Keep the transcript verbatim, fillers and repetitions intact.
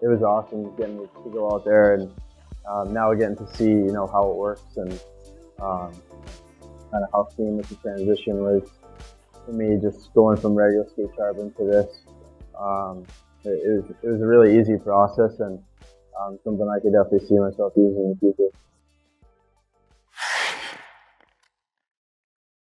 it was awesome getting to go out there, and um, now we're getting to see, you know, how it works, and um, kind of how seamless the transition was for me, just going from regular skate sharpening to this. Um, it, it, was, it was a really easy process, and um, something I could definitely see myself using in the future.